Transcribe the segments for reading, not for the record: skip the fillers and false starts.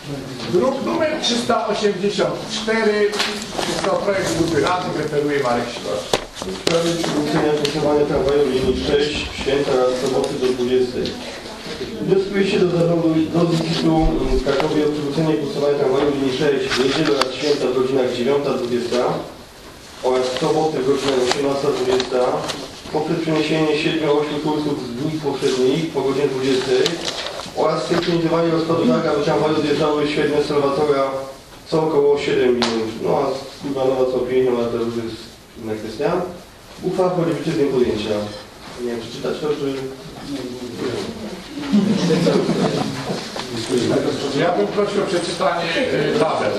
Druk numer 384, jest to projekt grupy Rady, referuje Marek Śrosz. W sprawie przywrócenia funkcjonowania tramwaju linii 6, święta oraz soboty do 20. Wnioskuje się do zarządu ZIT-u w Krakowie o przywrócenie funkcjonowania tramwaju linii 6 w niedzielę oraz święta w godzinach 9-20 oraz w soboty w godzinach 18-20 poprzez przeniesienie 7-8 kursów z dni poprzednich po godzinie 20 oraz synchronizowanie rozkładu tak, aby tramwaje odjeżdżały świetne Salwatora co około 7 minut. No a kurwa nowa co 5, ale to już jest inna kwestia. Uchwała wchodzi w życie z dniem podjęcia. Nie wiem, czy czytać to, czy... Ja bym prosił o przeczytanie tabel.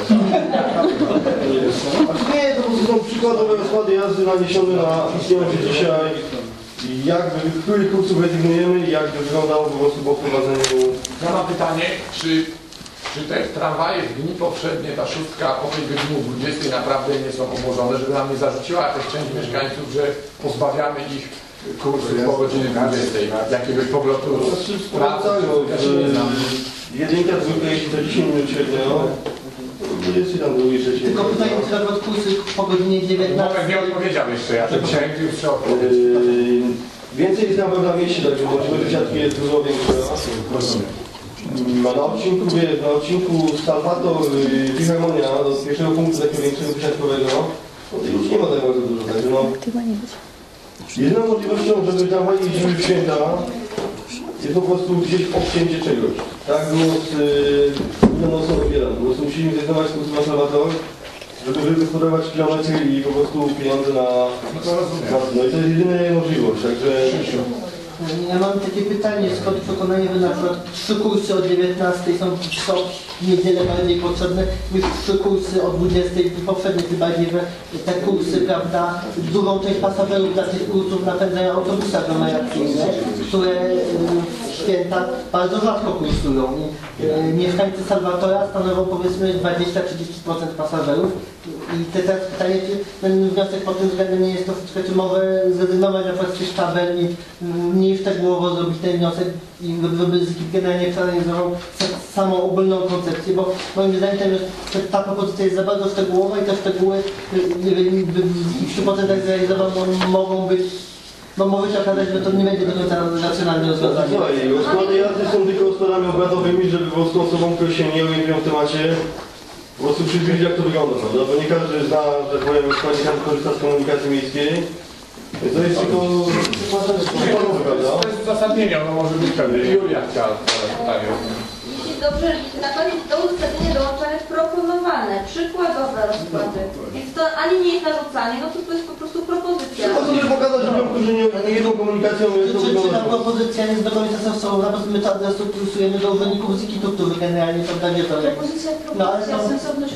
Nie, to po prostu są przykładowe rozkłady jazdy naniesione na istniejące dzisiaj. Jakby, w których kursów rezygnujemy i jakby wyglądało po prostu po wprowadzeniu... Ja mam pytanie, czy te tramwaje w dni poprzednie, ta szóstka po tej godzinie 20 naprawdę nie są obłożone, żeby nam nie zarzuciła jakaś część mieszkańców, że pozbawiamy ich kursów po godzinie 20, jakiegoś powrotu Sprawdzają, jedynka, dwójka, jeśli to 10 minut średnio, 20 tam drugi, trzeci. Tylko pytanie, czy nawet kursy po godzinie 19. Moment, nie odpowiedział jeszcze, ja to chciałem już trzeba odpowiedzieć. Więcej jest na pewno na mieście, także możliwość wysiadki jest dużo większa. Na odcinku Salwator, Filharmonia, do pierwszego punktu takiego większego wysiadkowego, no to już nie ma tak bardzo dużo, także no... Jedyną możliwością, żeby tramwaje jeździły w święta, jest po prostu gdzieś obcięcie czegoś. Tak było z nocą wybierane. Po prostu musimy zrezygnować z kursu na Salwator, żeby wygospodarować kilometry i po prostu pieniądze na... No i to jest jedyna możliwość, także... Ja mam takie pytanie, skąd przekonanie, że na przykład 3 kursy o 19 są w niedzielę bardziej potrzebne niż 3 kursy o 20 poprzednie, tym bardziej, że te kursy, prawda, dużą część pasażerów dla tych kursów napędzają autobusy aglomeracyjne, które w święta bardzo rzadko kursują. Mieszkańcy Salwatora stanowią powiedzmy 20-30% pasażerów. I teraz pytanie, czy ten wniosek pod tym względem nie jest troszeczkę, czy może zrezygnować na przykład z tych tabel i mniej szczegółowo zrobić ten wniosek i żeby ZIT generalnie przeanalizował samą ogólną koncepcję, bo moim zdaniem ta propozycja jest za bardzo szczegółowa i te szczegóły, jeżeli w 100% zrealizował, mogą być, bo może się okazać, że to nie będzie do końca racjonalne rozwiązanie. Słuchaj, rozkłady jazdy są tylko rozkładami obradowymi, żeby po prostu osobom, które się nie orientują w temacie, po prostu przybliżyć, jak to wygląda, prawda? Bo nie każdy zna, że tak powiem, składnik korzysta z komunikacji miejskiej. To jest tylko przykładowe, prawda? To jest uzasadnienie, ono może być pewne. Julia chciała pytanie. Jeśli dobrze, na koniec do uzasadnienia dołączane proponowane, przykładowe rozkłady. Więc to ani nie jest narzucanie, no to jest po prostu propozycja. Po to, żeby pokazać ludziom, którzy nie jedną komunikacją, jak to Czy ta wygląda. propozycja nie jest do końca sensowna, bo my to adresujemy do urzędników ZIT-u, którzy generalnie to będzie to jakoś... Propozycja, sensowność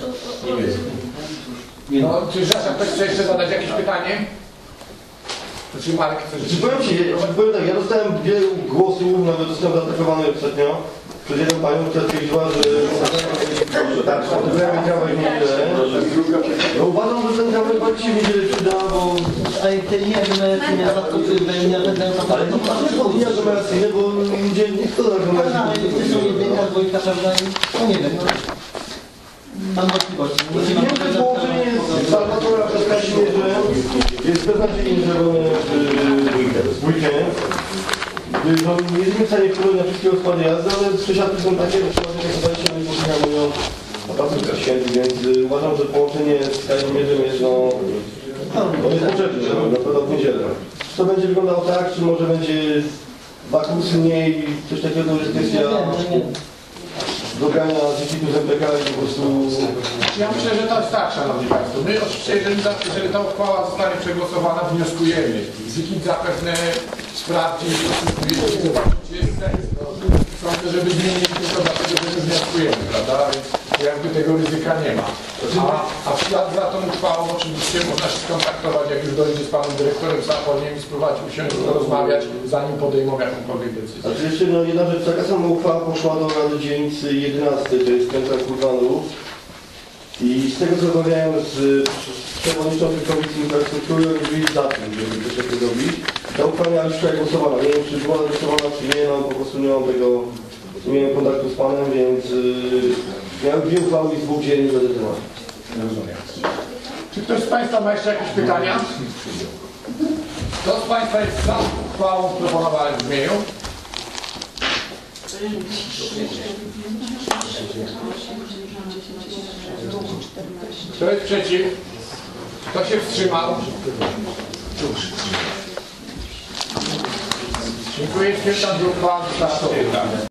No, czy Żasza, ktoś chce jeszcze zadać jakieś pytanie? To czy Marek chce Czy powiem Ci, tak, ja dostałem wielu głosów, nawet zostałem zaatakowany ostatnio przez jedną panią, która twierdziła, że tak, fotografia działa w niedzielę. No uważam, że ten kawałek bardziej się w niedzielę przyda, bo... Ale te linie aglomeracyjne rzadko nie będą to... Ale to dlaczego linie aglomeracyjne, bo ludzie nie chcą aglomeracji. Ale to są jedynka, dwójka, prawda? No nie wiem, no. Mam wątpliwości. Nie wiem, czy połączenie z Salwatora przez Kazimierze jest beznadziejnie zrobione w dwójkę. No, nie jesteśmy w stanie wpłynąć na wszystkie rozkłady jazdy, ale przesiadki są takie, że trzeba się chyba się nie posłuchają naprawdę święty, więc uważam, że połączenie z Kazimierzem jest to jest potrzebne, na pewno w niedzielę. Czy to będzie wyglądało tak, czy może będzie 2 kursy mniej, coś takiego, jest kwestia dogrania ZIT-u z MPK i po prostu... Ja myślę, że to jest tak, Szanowni Państwo. My oczywiście, jeżeli ta uchwała zostanie przegłosowana, wnioskujemy. ZIT zapewne sprawdzi, sądzę, żeby zmienić tylko dlatego, że my wnioskujemy, prawda? Więc jakby tego ryzyka nie ma. A w ślad za tą uchwałą oczywiście można się skontaktować, jak już dojdzie z panem dyrektorem Saponiem i spróbować usiąść i porozmawiać, zanim podejmą jakąkolwiek decyzję. Znaczy jeszcze jedna rzecz, taka sama uchwała poszła do Rady dzielnicy 11, to jest Centra Kurwanów. I z tego co rozmawiałem z przewodniczącym Komisji Infrastruktury, oni byli za tym, żeby coś takiego robić. Ta uchwała miała już głosowana. Nie wiem, czy była głosowana, czy nie, no po prostu nie mam tego, nie miałem kontaktu z panem, więc Miałem 2 uchwały i 2 dzienni na ten temat. Rozumiem. Czy ktoś z Państwa ma jeszcze jakieś pytania? Kto z Państwa jest za uchwałą proponowaną w brzmieniu? Kto jest przeciw? Kto się wstrzymał? Dziękuję. Stwierdzam, że uchwała została przyjęta.